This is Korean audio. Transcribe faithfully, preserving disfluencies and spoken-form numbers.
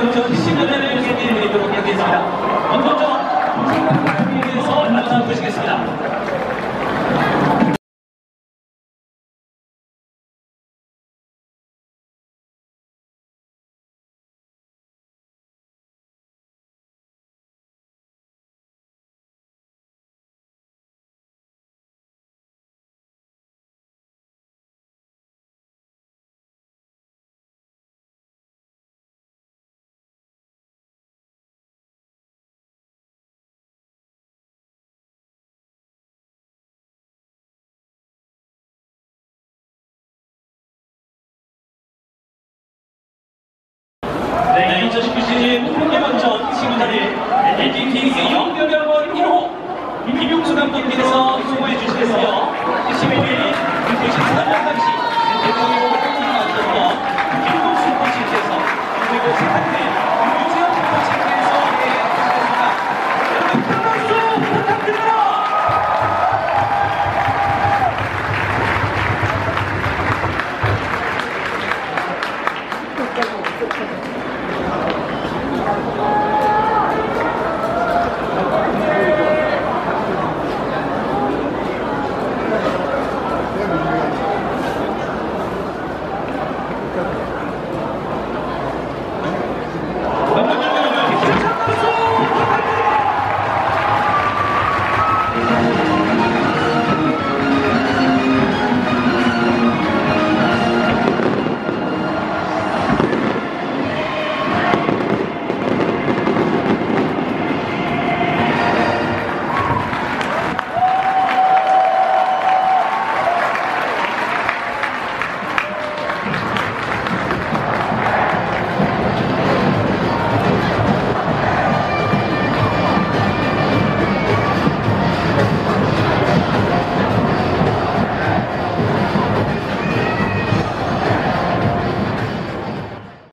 삼성강전 시간을 소개해드리도록 하겠습니다. 먼저 동성강전위에서 나타 보시겠습니다. 네, 이천십구 시즌 포켓몬전 친구들이 엘지티엑스 영병영원 일 호 김용수 감독님께서 수고해 주시겠어요. 십일 일 이천십삼 년